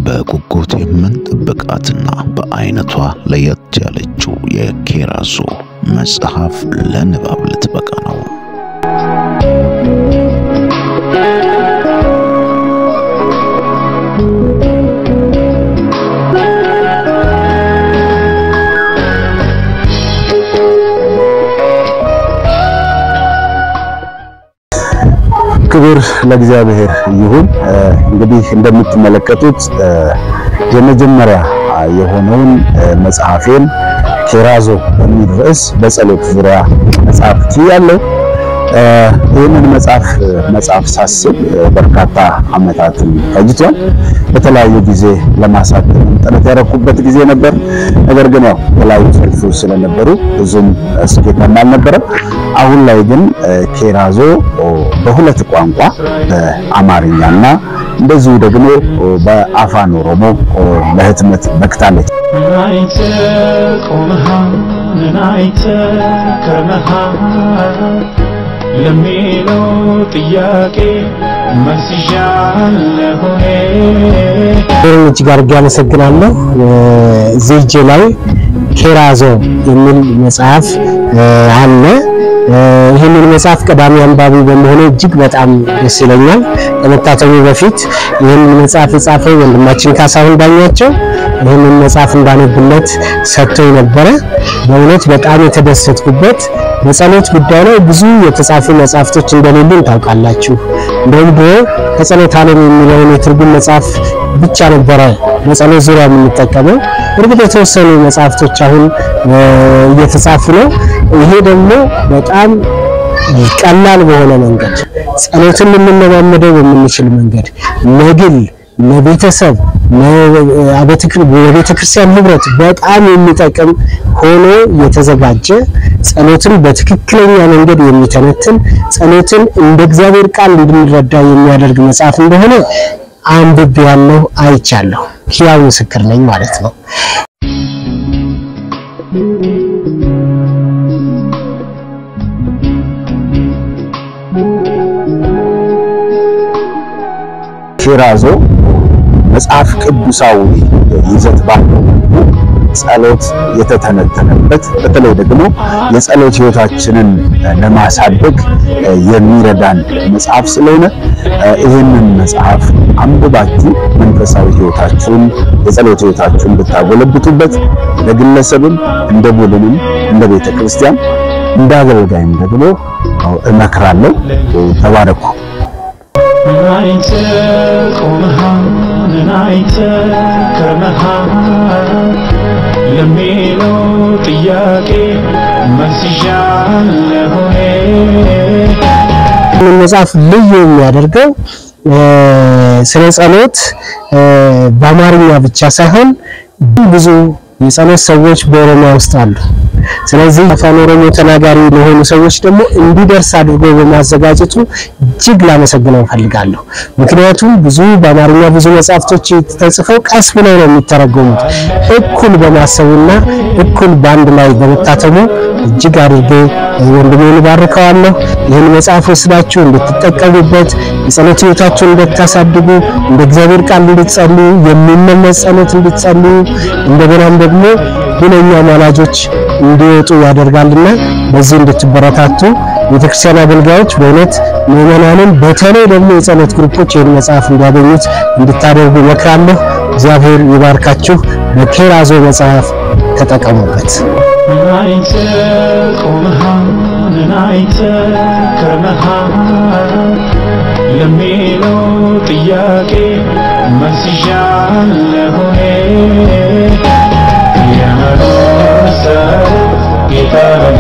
በጉጉት የምንጠብቃትና በአይነቷ ለየት ያለችው የኬራዞ መጽሐፍ ለንባብ ልትበቃ ነው። ክብር ለእግዚአብሔር ይሁን። እንግዲህ እንደምትመለከቱት የመጀመሪያ የሆነውን መጽሐፌን ኬራዞ በሚል ርዕስ በጸሎት ዙሪያ መጽሐፍ ያለው ይህንን መጽሐፍ ሳስብ በርካታ ዓመታትን ፈጅቷል። በተለያዩ ጊዜ ለማሳተም ጥረት ያደረኩበት ጊዜ ነበር። ነገር ግን ያው በላይ ጽሑፉ ስለነበሩ ብዙም ስኬታማ አልነበረም። አሁን ላይ ግን ኬራዞ በሁለት ቋንቋ በአማርኛና እንደዚሁ ደግሞ በአፋን ኦሮሞ ለህትመት በቅታለች። ለሚሎ ጥያቄ መስሻለሁ እጅግ አድርጌ አመሰግናለሁ። ዚጄ ላይ ኬራዞ የሚል መጽሐፍ አለ። ይህንን መጽሐፍ ቀዳሚ አንባቢ በመሆኑ እጅግ በጣም ደስ ይለኛል። ከመታተሙ በፊት ይህንን መጽሐፍ የጻፈው ወንድማችን ካሳሁን ዳኛቸው ይህንን መጽሐፍ እንዳነብለት ሰጥቶኝ ነበረ። በእውነት በጣም የተደሰትኩበት በጸሎት ጉዳይ ላይ ብዙ የተጻፉ መጽሐፍቶች እንደሌሉን ታውቃላችሁ። እንደውም ከጸሎት ዓለም የሚለውን የትርጉም መጽሐፍ ብቻ ነበረ በጸሎት ዙሪያ የምንጠቀመው። እርግጥ የተወሰኑ መጽሐፍቶች አሁን እየተጻፉ ነው። ይሄ ደግሞ በጣም ቀላል በሆነ መንገድ ጸሎትን ልንለማመደው በምንችል መንገድ ለግል ለቤተሰብ ለቤተክርስቲያን ህብረት በጣም የሚጠቅም ሆኖ የተዘጋጀ ጸሎትን በትክክለኛ መንገድ የሚተነትን ጸሎትን እንደ እግዚአብሔር ቃል እንድንረዳ የሚያደርግ መጽሐፍ እንደሆነ አንብቤያለሁ፣ አይቻለሁ። ሕያው ምስክር ነኝ ማለት ነው። ኬራዞ መጽሐፍ ቅዱሳዊ ይዘት ባለው ጸሎት የተተነተነበት በተለይ ደግሞ የጸሎት ህይወታችንን ለማሳደግ የሚረዳን መጽሐፍ ስለሆነ ይህንን መጽሐፍ አንብባችሁ መንፈሳዊ ህይወታችሁን የጸሎት ህይወታችሁን ብታጎለብቱበት ለግለሰብም እንደ ቡድንም እንደ ቤተክርስቲያን እንደ አገልጋይም ደግሞ እመክራለሁ። ተባረኩ። ናይተ ቆመሃን ናይተ ከመሃን ለሚሎ ጥያቄ መስሻለሁ መጽሐፍ ልዩ የሚያደርገው ስለ ጸሎት በአማርኛ ብቻ ሳይሆን ብዙ የጸሎት ሰዎች በኦሮሚያ ውስጥ አሉ። ስለዚህ አፋን ኦሮሞ ተናጋሪ ለሆኑ ሰዎች ደግሞ እንዲደርስ አድርጎ በማዘጋጀቱ እጅግ ላመሰግነው ፈልጋለሁ። ምክንያቱም ብዙ በአማርኛ ብዙ መጽሐፍቶች ተጽፈው ቀስ ብለው ነው የሚተረጎሙት። እኩል በማሰቡና እኩል ባንድ ላይ በመታተሙ እጅግ አድርጌ ወንድሜን ባርከዋለሁ። ይህን መጽሐፍ ወስዳችሁ እንድትጠቀሙበት የጸሎት ህይወታችሁን እንድታሳድጉ እንደ እግዚአብሔር ቃል እንድትጸልዩ የሚመለስ ጸሎት እንድትጸልዩ እንደገናም ደግሞ ሁለኛ ማላጆች እንዲወጡ ያደርጋልና በዚህ እንድትበረታቱ ቤተክርስቲያን አገልጋዮች በእውነት ምዕመናንን በተለይ ደግሞ የጸሎት ግሩፖች ይህን መጽሐፍ እንዲያገኙት እንድታደርጉ እመክራለሁ። እግዚአብሔር ይባርካችሁ። በኬራዞ መጽሐፍ ተጠቀሙበት። ናይተ ቆመሃን ናይተ ከመሃን ለሚሎ ጥያቄ መስሻለሁ የመኖር ጌታ